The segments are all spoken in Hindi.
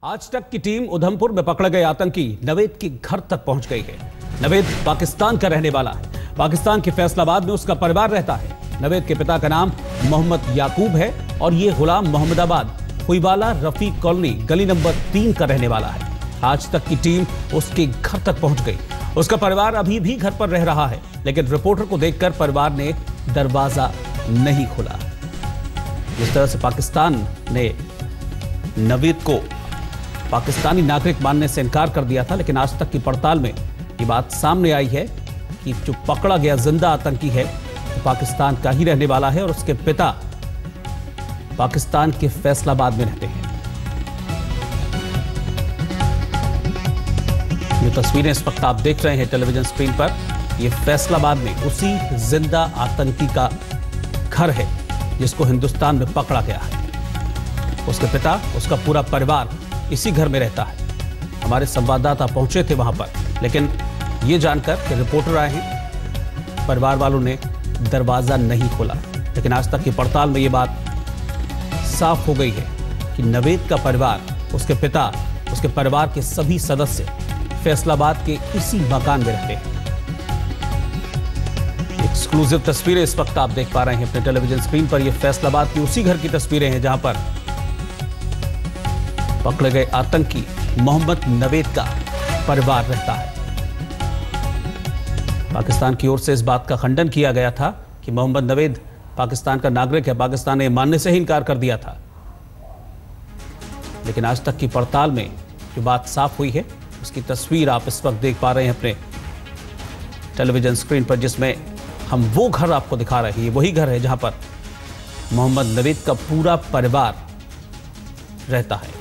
आज तक की टीम उधमपुर में पकड़े गए आतंकी नवेद के घर तक पहुंच गई है। नवेद पाकिस्तान का रहने वाला है। पाकिस्तान के फैसलाबाद में उसका परिवार रहता है। नवेद के पिता का नाम मोहम्मद याकूब है और ये गुलाम मोहम्मदाबाद हुईवाला रफीक कॉलोनी गली नंबर 3 का रहने वाला है। आज तक की टीम उसके घर तक पहुंच गई। उसका परिवार अभी भी घर पर रह रहा है, लेकिन रिपोर्टर को देखकर परिवार ने दरवाजा नहीं खोला। जिस तरह से पाकिस्तान ने नवेद को पाकिस्तानी नागरिक मानने से इनकार कर दिया था, लेकिन आज तक की पड़ताल में ये बात सामने आई है कि जो पकड़ा गया जिंदा आतंकी है वो पाकिस्तान का ही रहने वाला है और उसके पिता पाकिस्तान के फैसलाबाद में रहते हैं। ये तस्वीरें इस वक्त आप देख रहे हैं टेलीविजन स्क्रीन पर। ये फैसलाबाद में उसी जिंदा आतंकी का घर है जिसको हिंदुस्तान में पकड़ा गया है। उसके पिता, उसका पूरा परिवार इसी घर में रहता है। हमारे संवाददाता पहुंचे थे वहां पर, लेकिन ये जानकर कि रिपोर्टर आए हैं, परिवार वालों ने दरवाजा नहीं खोला। लेकिन आज तक की पड़ताल में ये बात साफ हो गई है कि नवेद का परिवार, उसके पिता, उसके परिवार के सभी सदस्य फैसलाबाद के इसी मकान में रहते हैं। एक्सक्लूसिव तस्वीरें इस वक्त आप देख पा रहे हैं अपने टेलीविजन स्क्रीन पर। यह फैसलाबाद की उसी घर की तस्वीरें हैं जहां पर पकड़े गए आतंकी मोहम्मद नवेद का परिवार रहता है। पाकिस्तान की ओर से इस बात का खंडन किया गया था कि मोहम्मद नवेद पाकिस्तान का नागरिक है। पाकिस्तान ने मानने से ही इनकार कर दिया था। लेकिन आज तक की पड़ताल में जो बात साफ हुई है उसकी तस्वीर आप इस वक्त देख पा रहे हैं अपने टेलीविजन स्क्रीन पर, जिसमें हम वो घर आपको दिखा रहे हैं। ये वही घर है जहां पर मोहम्मद नवेद का पूरा परिवार रहता है।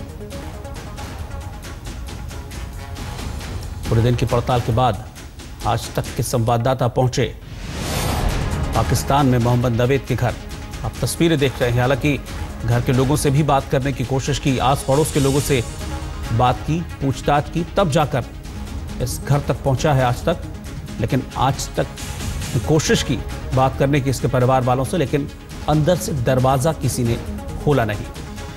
पूरे दिन की पड़ताल के बाद आज तक के संवाददाता पहुंचे पाकिस्तान में मोहम्मद नवेद के घर। आप तस्वीरें देख रहे हैं। हालांकि घर के लोगों से भी बात करने की कोशिश की, आस पड़ोस के लोगों से बात की, पूछताछ की, तब जाकर इस घर तक पहुंचा है आज तक। लेकिन आज तक कोशिश की बात करने की इसके परिवार वालों से, लेकिन अंदर से दरवाजा किसी ने खोला नहीं।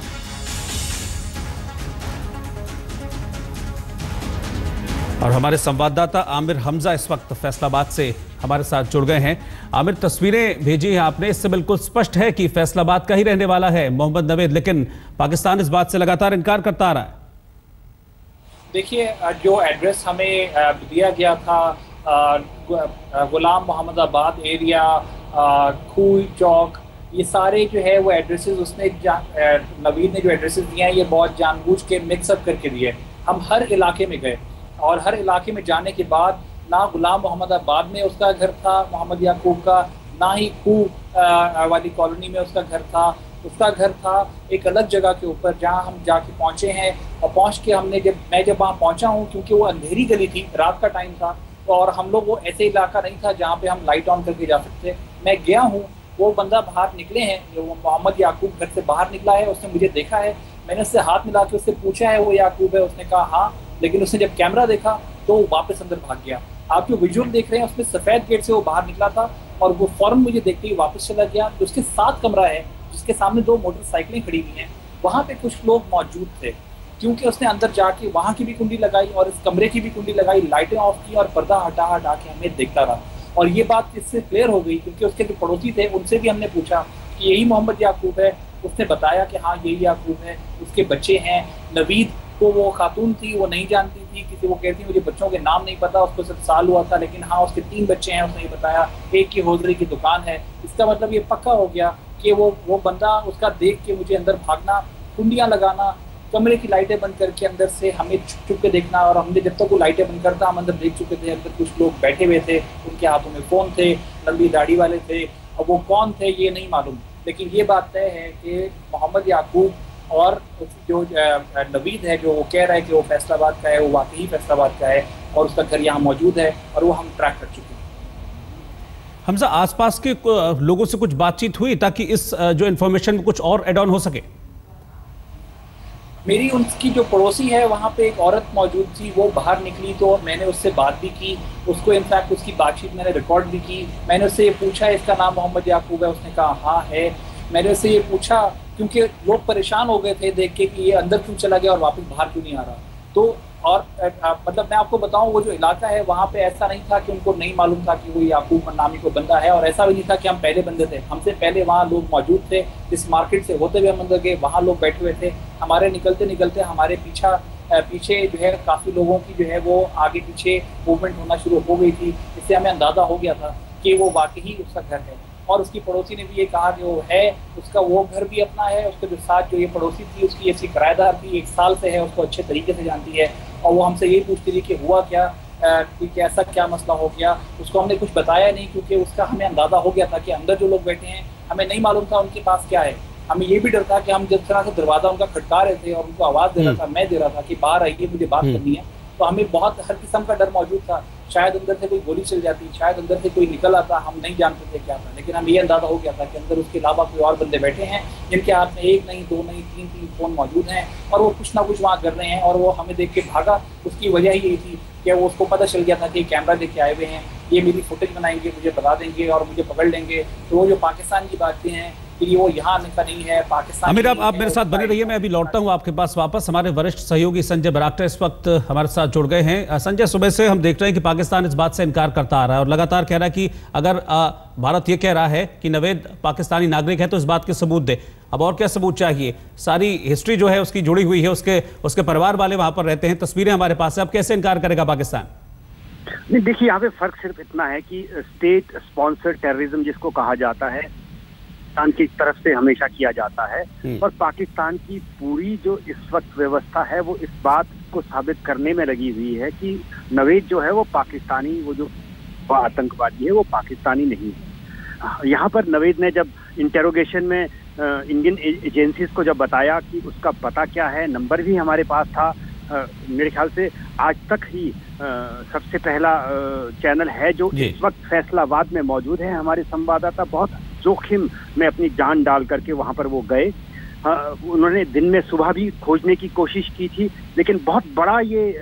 और हमारे संवाददाता आमिर हमजा इस वक्त फैसलाबाद से हमारे साथ जुड़ गए हैं। आमिर, तस्वीरें भेजी हैं आपने, इससे बिल्कुल स्पष्ट है कि फैसलाबाद का ही रहने वाला है मोहम्मद नवेद, लेकिन पाकिस्तान इस बात से लगातार इनकार करता आ रहा है। देखिए, जो एड्रेस हमें दिया गया था गुलाम मोहम्मदाबाद एरिया, खूई चौक, ये सारे जो है वो एड्रेसेस उसने नवीद ने जो एड्रेसेस दिए हैं ये बहुत जानबूझ के मिक्सअप करके दिए। हम हर इलाके में गए और हर इलाके में जाने के बाद ना गुलाम मोहम्मदाबाद में उसका घर था मोहम्मद याकूब का, ना ही खू वाली कॉलोनी में उसका घर था। उसका घर था एक अलग जगह के ऊपर जहां हम जाके पहुंचे हैं। और पहुंच के मैं जब वहां पहुंचा हूं, क्योंकि वो अंधेरी गली थी, रात का टाइम था और हम लोग वो ऐसे इलाका नहीं था जहां पे हम लाइट ऑन करके जा सकते। मैं गया हूं, वो बंदा बाहर निकले हैं, जो मोहम्मद याकूब घर से बाहर निकला है, उसने मुझे देखा है। मैंने उससे हाथ मिला के उससे पूछा है वो याकूब है, उसने कहा हाँ, लेकिन उसने जब कैमरा देखा तो वो वापस अंदर भाग गया। आप जो विजुअल देख रहे हैं उसमें सफेद गेट से वो बाहर निकला था और वो फौरन मुझे देखते ही वापस चला गया। तो उसके साथ कमरा है जिसके सामने 2 मोटरसाइकिलें खड़ी हुई हैं, वहां पे कुछ लोग मौजूद थे। क्योंकि उसने अंदर जाके वहां की भी कुंडी लगाई और इस कमरे की भी कुंडी लगाई, लाइटें ऑफ की और पर्दा हटा हटा के हमें देखता रहा। और ये बात इससे क्लियर हो गई क्योंकि उसके जो पड़ोसी थे उनसे भी हमने पूछा कि यही मोहम्मद याकूब है। उसने बताया कि हाँ यही याकूब है, उसके बच्चे हैं। नवीद को वो खातून थी, वो नहीं जानती थी, किसी वो कहती मुझे बच्चों के नाम नहीं पता, उसको 7 साल हुआ था, लेकिन हाँ उसके 3 बच्चे हैं, उसने ये बताया। एक की होजरी की दुकान है। इसका मतलब ये पक्का हो गया कि वो बंदा उसका देख के मुझे अंदर भागना, कुंडियाँ लगाना, कमरे की लाइटें बंद करके अंदर से हमें छुप के देखना। और हमने जब तक वो लाइटें बंद करता हम अंदर देख चुके थे। अंदर कुछ लोग बैठे हुए थे, उनके हाथों में फ़ोन थे, लंबी दाढ़ी वाले थे, और वो कौन थे ये नहीं मालूम। लेकिन ये बात तय है कि मोहम्मद याकूब और जो नवीद है, जो वो कह रहा है कि वो फैसलाबाद का है, वो वाकई फैसलाबाद का है और उसका घर यहाँ मौजूद है और वो हम ट्रैक कर चुके हैं। हमजा, आसपास के लोगों से कुछ बातचीत हुई ताकि इस जो इन्फॉर्मेशन में कुछ और एड ऑन हो सके? मेरी उनकी जो पड़ोसी है वहाँ पे एक औरत मौजूद थी, वो बाहर निकली तो मैंने उससे बात भी की। उसको इनफैक्ट उसकी बातचीत मैंने रिकॉर्ड भी की। मैंने उससे ये पूछा इसका नाम मोहम्मद याकूब है, उसने कहा हाँ है। मैंने उससे ये पूछा क्योंकि लोग परेशान हो गए थे देख के कि ये अंदर क्यों चला गया और वापस बाहर क्यों नहीं आ रहा। तो और मतलब मैं आपको बताऊं, वो जो इलाका है वहाँ पे ऐसा नहीं था कि उनको नहीं मालूम था कि वो याकूब नामी को बंदा है, और ऐसा भी नहीं था कि हम पहले बंदे थे। हमसे पहले वहाँ लोग मौजूद थे। इस मार्केट से होते हुए हम अंदर गए, वहाँ लोग बैठे हुए थे। हमारे निकलते निकलते हमारे पीछे जो है काफ़ी लोगों की जो है वो आगे पीछे मूवमेंट होना शुरू हो गई थी। इससे हमें अंदाज़ा हो गया था कि वो वाकई ही उसका घर है। और उसकी पड़ोसी ने भी ये कहा कि वो है, उसका वो घर भी अपना है। उसके जो साथ जो ये पड़ोसी थी उसकी ऐसी किराएदार थी, 1 साल से है, उसको अच्छे तरीके से जानती है। और वो हमसे यही पूछती थी कि हुआ क्या, कि ऐसा क्या मसला हो गया। उसको हमने कुछ बताया नहीं, क्योंकि उसका हमें अंदाज़ा हो गया था कि अंदर जो लोग बैठे हैं हमें नहीं मालूम था उनके पास क्या है। हमें ये भी डर था कि हम जिस तरह से दरवाज़ा उनका खटका रहे थे और उनको आवाज़ दे रहा था, मैं दे रहा था कि बाहर आइए, मुझे बात करनी है, तो हमें बहुत हर किस्म का डर मौजूद था। शायद अंदर से कोई गोली चल जाती, शायद अंदर से कोई निकल आता, हम नहीं जानते थे क्या था। लेकिन हमें ये अंदाज़ा हो गया था कि अंदर उसके अलावा कोई और बंदे बैठे हैं जिनके हाथ में 1 नहीं 2 नहीं 3 फ़ोन मौजूद हैं, और वो कुछ ना कुछ वहाँ कर रहे हैं। और वो हमें देख के भागा। उसकी वजह ही यही थी कि वो उसको पता चल गया था कि कैमरा लेके आए हुए हैं, ये मेरी फुटेज बनाएंगे, मुझे बता देंगे और मुझे पकड़ लेंगे। तो वो जो पाकिस्तान की बातें हैं कि वो यहाँ का नहीं है, पाकिस्तान। आमिर, आप मेरे साथ बने रहिए, मैं अभी लौटता हूँ आपके पास वापस। हमारे वरिष्ठ सहयोगी संजय बरागटा इस वक्त हमारे साथ जुड़ गए हैं। संजय, सुबह से हम देख रहे हैं कि पाकिस्तान इस बात से इनकार करता आ रहा है और लगातार कह रहा है कि अगर भारत ये कह रहा है कि नवेद पाकिस्तानी नागरिक है तो इस बात के सबूत दे। अब और क्या सबूत चाहिए? सारी हिस्ट्री जो है उसकी जुड़ी हुई है, उसके परिवार वाले वहां पर रहते हैं, तस्वीरें हमारे पास है। अब कैसे इनकार करेगा पाकिस्तान? नहीं, देखिए, यहाँ पे फर्क सिर्फ इतना है कि स्टेट स्पॉन्सर्ड टेररिज्म जिसको कहा जाता है पाकिस्तान की तरफ से हमेशा किया जाता है, और पाकिस्तान की पूरी जो इस वक्त व्यवस्था है वो इस बात को साबित करने में लगी हुई है कि नवेद जो है वो पाकिस्तानी, वो जो आतंकवादी है वो पाकिस्तानी नहीं है। यहाँ पर नवेद ने जब इंटेरोगेशन में इंडियन एजेंसीज को जब बताया कि उसका पता क्या है, नंबर भी हमारे पास था, मेरे ख्याल से आज तक ही सबसे पहला चैनल है जो इस वक्त फैसलाबाद में मौजूद है। हमारे संवाददाता बहुत जोखिम में अपनी जान डाल करके वहां पर वो गए। उन्होंने दिन में सुबह भी खोजने की कोशिश की थी, लेकिन बहुत बड़ा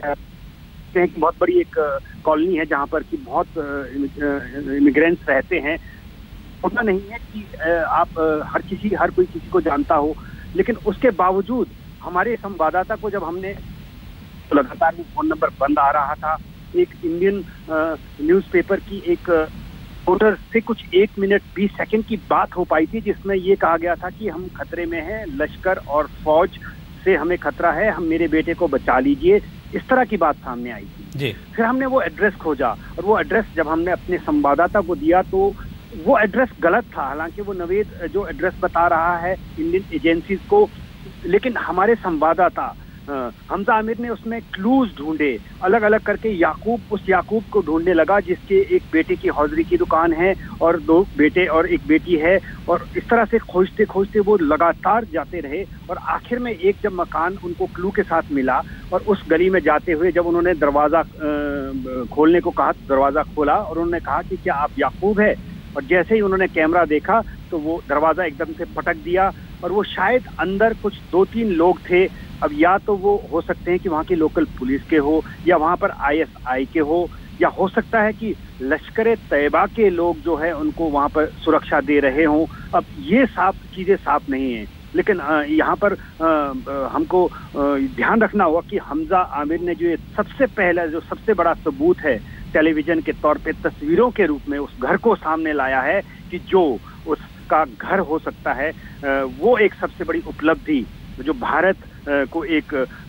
बहुत बड़ी एक कॉलोनी है जहां पर कि बहुत इमिग्रेंट्स रहते हैं। उतना नहीं है कि आप हर कोई किसी को जानता हो, लेकिन उसके बावजूद हमारे संवाददाता को जब हमने तो लगातार फोन नंबर बंद आ रहा था। एक इंडियन न्यूज़पेपर की एक रिपोर्टर से कुछ 1 मिनट 20 सेकंड की बात हो पाई थी जिसमें ये कहा गया था कि हम खतरे में हैं, लश्कर और फौज से हमें खतरा है, हम मेरे बेटे को बचा लीजिए, इस तरह की बात सामने आई थी जी। फिर हमने वो एड्रेस खोजा और वो एड्रेस जब हमने अपने संवाददाता को दिया तो वो एड्रेस गलत था। हालांकि वो नवेद जो एड्रेस बता रहा है इंडियन एजेंसीज को, लेकिन हमारे संवाददाता हमजा आमिर ने उसमें क्लूज ढूंढे, अलग अलग करके उस याकूब को ढूंढने लगा जिसके एक बेटे की हौजरी की दुकान है और 2 बेटे और 1 बेटी है। और इस तरह से खोजते खोजते वो लगातार जाते रहे और आखिर में एक जब मकान उनको क्लू के साथ मिला और उस गली में जाते हुए जब उन्होंने दरवाजा खोलने को कहा, दरवाजा खोला और उन्होंने कहा कि क्या आप याकूब है, और जैसे ही उन्होंने कैमरा देखा तो वो दरवाजा एकदम से पटक दिया और वो शायद अंदर कुछ 2-3 लोग थे। अब या तो वो हो सकते हैं कि वहाँ की लोकल पुलिस के हो या वहाँ पर ISI के हो, या हो सकता है कि लश्कर तैयबा के लोग जो है उनको वहाँ पर सुरक्षा दे रहे हों। अब ये चीज़ें साफ नहीं हैं, लेकिन यहाँ पर हमको ध्यान रखना होगा कि हमजा आमिर ने जो सबसे पहला जो सबसे बड़ा सबूत है टेलीविजन के तौर पे तस्वीरों के रूप में उस घर को सामने लाया है कि जो उसका घर हो सकता है, वो एक सबसे बड़ी उपलब्धि जो भारत को एक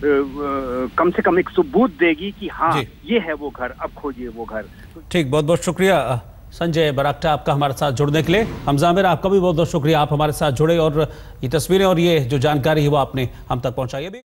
कम से कम एक सबूत देगी कि हाँ ये है वो घर, अब खोजिए वो घर। ठीक, बहुत बहुत शुक्रिया संजय बरागटा आपका हमारे साथ जुड़ने के लिए। हमजा आमिर, आपका भी बहुत बहुत शुक्रिया, आप हमारे साथ जुड़े और ये तस्वीरें और ये जो जानकारी है वो आपने हम तक पहुंचाई।